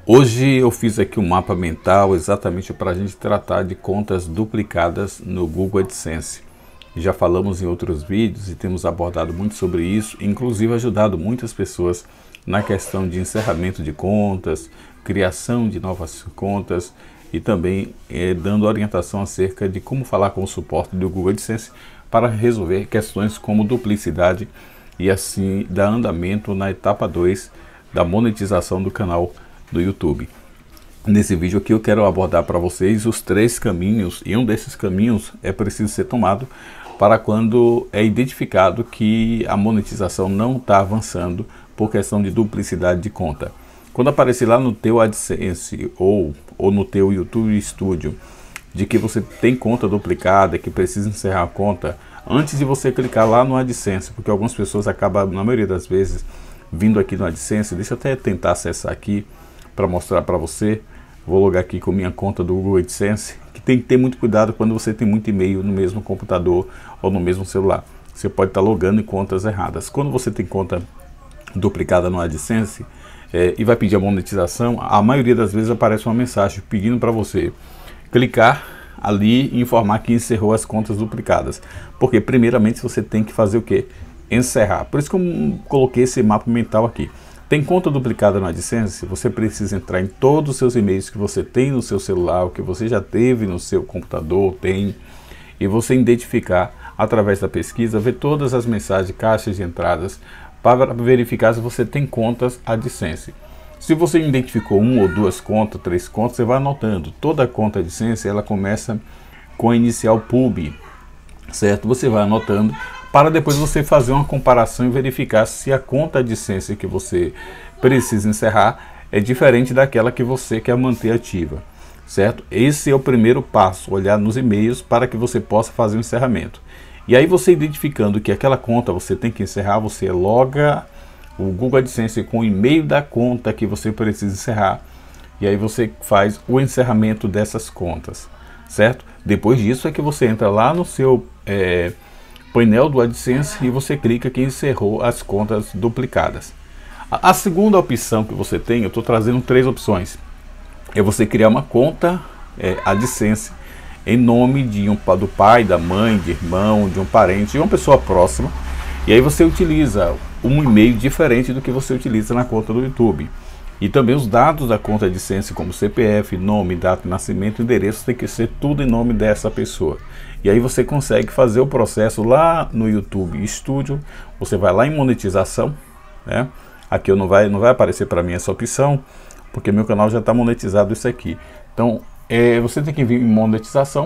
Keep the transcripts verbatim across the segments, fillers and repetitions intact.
Hoje eu fiz aqui um mapa mental exatamente para a gente tratar de contas duplicadas no Google AdSense. Já falamos em outros vídeos e temos abordado muito sobre isso, inclusive ajudado muitas pessoas na questão de encerramento de contas, criação de novas contas e também eh, dando orientação acerca de como falar com o suporte do Google AdSense para resolver questões como duplicidade e assim dar andamento na etapa dois da monetização do canal do YouTube. Nesse vídeo aqui eu quero abordar para vocês os três caminhos, e um desses caminhos é preciso ser tomado para quando é identificado que a monetização não está avançando por questão de duplicidade de conta. Quando aparecer lá no teu AdSense ou, ou no teu YouTube Studio de que você tem conta duplicada, que precisa encerrar a conta, antes de você clicar lá no AdSense, porque algumas pessoas acabam, na maioria das vezes, vindo aqui no AdSense. Deixa eu até tentar acessar aqui para mostrar para você. Vou logar aqui com minha conta do Google AdSense, que tem que ter muito cuidado quando você tem muito e-mail no mesmo computador ou no mesmo celular. Você pode estar logando em contas erradas. Quando você tem conta duplicada no AdSense é, e vai pedir a monetização, a maioria das vezes aparece uma mensagem pedindo para você clicar ali e informar que encerrou as contas duplicadas. Porque primeiramente você tem que fazer o que? Encerrar. Por isso que eu coloquei esse mapa mental aqui. Tem conta duplicada no AdSense, você precisa entrar em todos os seus e-mails que você tem no seu celular, o que você já teve no seu computador, tem, e você identificar através da pesquisa, ver todas as mensagens, caixas de entradas, para verificar se você tem contas AdSense. Se você identificou uma ou duas contas, três contas, você vai anotando. Toda conta AdSense, ela começa com a inicial pub, certo? Você vai anotando para depois você fazer uma comparação e verificar se a conta AdSense que você precisa encerrar é diferente daquela que você quer manter ativa, certo? Esse é o primeiro passo, olhar nos e-mails para que você possa fazer o encerramento. E aí você identificando que aquela conta você tem que encerrar, você loga o Google AdSense com o e-mail da conta que você precisa encerrar, e aí você faz o encerramento dessas contas, certo? Depois disso é que você entra lá no seu é, painel do AdSense e você clica que encerrou as contas duplicadas. A, a segunda opção que você tem, eu estou trazendo três opções, é você criar uma conta é, AdSense em nome de um, do pai, da mãe, de irmão, de um parente, de uma pessoa próxima, e aí você utiliza um e-mail diferente do que você utiliza na conta do YouTube. E também os dados da conta AdSense, como C P F, nome, data de nascimento, endereço, tem que ser tudo em nome dessa pessoa. E aí você consegue fazer o processo lá no YouTube Studio. Você vai lá em monetização, né? Aqui eu não vai, não vai aparecer para mim essa opção, porque meu canal já está monetizado isso aqui. Então é, você tem que vir em monetização.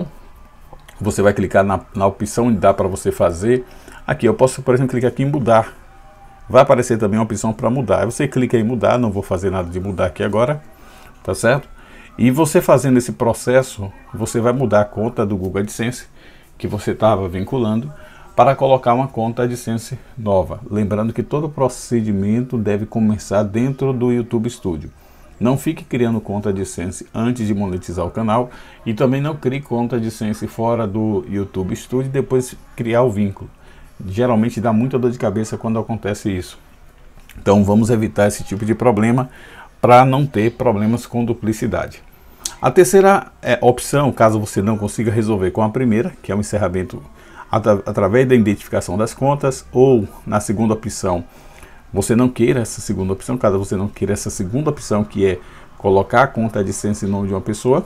Você vai clicar na, na opção onde dá para você fazer. Aqui eu posso, por exemplo, clicar aqui em mudar. Vai aparecer também uma opção para mudar. Aí você clica em mudar, não vou fazer nada de mudar aqui agora, tá certo? E você fazendo esse processo, você vai mudar a conta do Google AdSense que você estava vinculando para colocar uma conta AdSense nova. Lembrando que todo o procedimento deve começar dentro do YouTube Studio. Não fique criando conta AdSense antes de monetizar o canal, e também não crie conta AdSense fora do YouTube Studio e depois criar o vínculo. Geralmente dá muita dor de cabeça quando acontece isso. Então vamos evitar esse tipo de problema para não ter problemas com duplicidade. A terceira é, opção, caso você não consiga resolver com a primeira, que é o encerramento atra através da identificação das contas, ou na segunda opção, você não queira essa segunda opção, caso você não queira essa segunda opção, que é colocar a conta AdSense em nome de uma pessoa,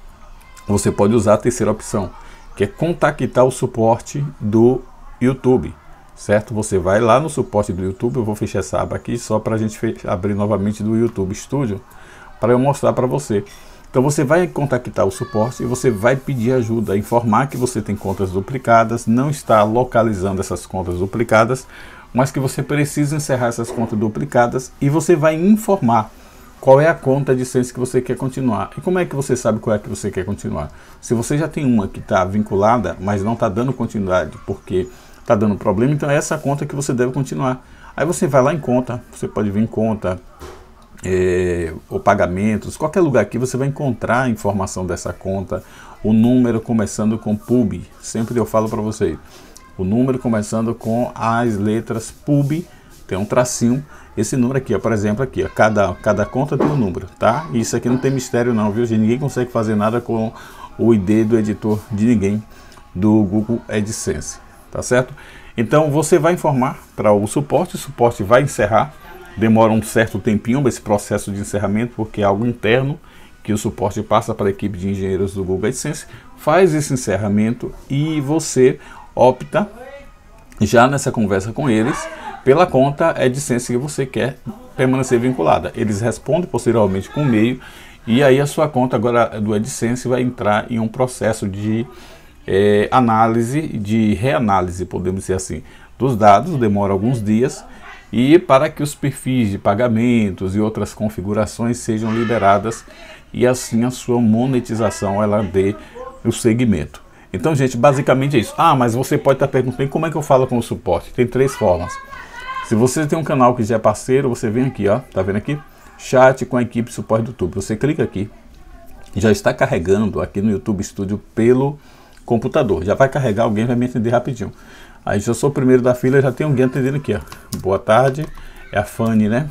você pode usar a terceira opção, que é contactar o suporte do YouTube, certo? Você vai lá no suporte do YouTube. Eu vou fechar essa aba aqui só para a gente abrir novamente do YouTube Studio para eu mostrar para você. Então você vai contactar o suporte e você vai pedir ajuda, informar que você tem contas duplicadas, não está localizando essas contas duplicadas, mas que você precisa encerrar essas contas duplicadas, e você vai informar qual é a conta AdSense que você quer continuar. E como é que você sabe qual é que você quer continuar? Se você já tem uma que está vinculada, mas não está dando continuidade porque está dando problema, então é essa conta que você deve continuar. Aí você vai lá em conta, você pode vir em conta, é, ou pagamentos, qualquer lugar aqui você vai encontrar a informação dessa conta, o número começando com pub, sempre eu falo para vocês, o número começando com as letras pub, tem um tracinho, esse número aqui, ó, por exemplo, aqui, ó, cada, cada conta tem um número, tá? E isso aqui não tem mistério não, viu, gente? Ninguém consegue fazer nada com o I D do editor de ninguém do Google AdSense, tá certo? Então você vai informar para o suporte, o suporte vai encerrar, demora um certo tempinho esse processo de encerramento, porque é algo interno que o suporte passa para a equipe de engenheiros do Google AdSense, faz esse encerramento e você opta já nessa conversa com eles pela conta AdSense que você quer permanecer vinculada. Eles respondem posteriormente com e-mail e aí a sua conta agora do AdSense vai entrar em um processo de é, análise, de reanálise, podemos dizer assim, dos dados, demora alguns dias, e para que os perfis de pagamentos e outras configurações sejam liberadas e assim a sua monetização ela dê o segmento. Então, gente, basicamente é isso. Ah, mas você pode estar perguntando como é que eu falo com o suporte. Tem três formas. Se você tem um canal que já é parceiro, você vem aqui, ó, tá vendo aqui? Chat com a equipe de suporte do YouTube. Você clica aqui, já está carregando aqui no YouTube Studio pelo computador. Já vai carregar, alguém vai me atender rapidinho. Aí já sou o primeiro da fila, já tem alguém atendendo aqui, ó. Boa tarde, é a Fanny, né?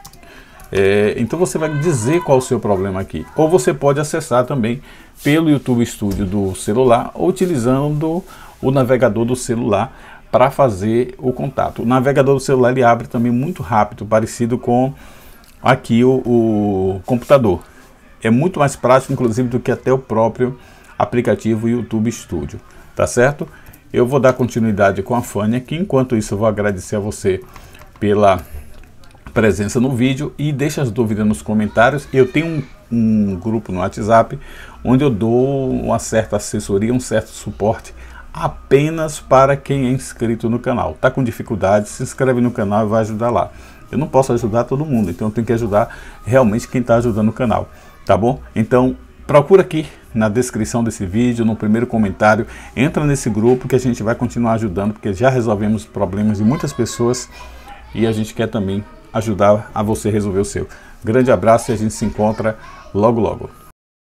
É, então você vai dizer qual o seu problema aqui. Ou você pode acessar também pelo YouTube Studio do celular, ou utilizando o navegador do celular para fazer o contato. O navegador do celular ele abre também muito rápido, parecido com aqui o, o computador. É muito mais prático, inclusive, do que até o próprio aplicativo YouTube Studio, tá certo? Eu vou dar continuidade com a Fanny aqui. Enquanto isso, eu vou agradecer a você pela presença no vídeo e deixa as dúvidas nos comentários. Eu tenho um, um grupo no WhatsApp onde eu dou uma certa assessoria, um certo suporte apenas para quem é inscrito no canal. Tá com dificuldade? Se inscreve no canal e vai ajudar lá. Eu não posso ajudar todo mundo, então eu tenho que ajudar realmente quem está ajudando o canal, tá bom? Então procura aqui na descrição desse vídeo, no primeiro comentário, entra nesse grupo que a gente vai continuar ajudando, porque já resolvemos problemas de muitas pessoas e a gente quer também ajudar a você resolver o seu. Grande abraço e a gente se encontra logo logo.